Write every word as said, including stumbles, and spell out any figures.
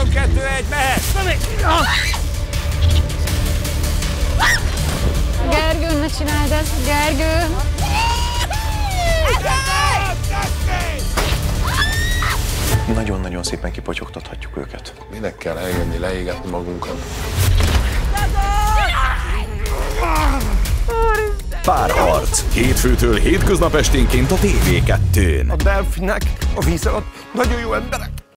három, kettő, egy, mehet! Gergő, ne csináld ezt, Gergő! Nagyon-nagyon szépen kipotyogtathatjuk őket. Minek kell eljönni, leégetni magunkat? Párharc. Hétfőtől hétköznap esténként a té vé kettőn. A delfinek a víz alatt nagyon jó emberek.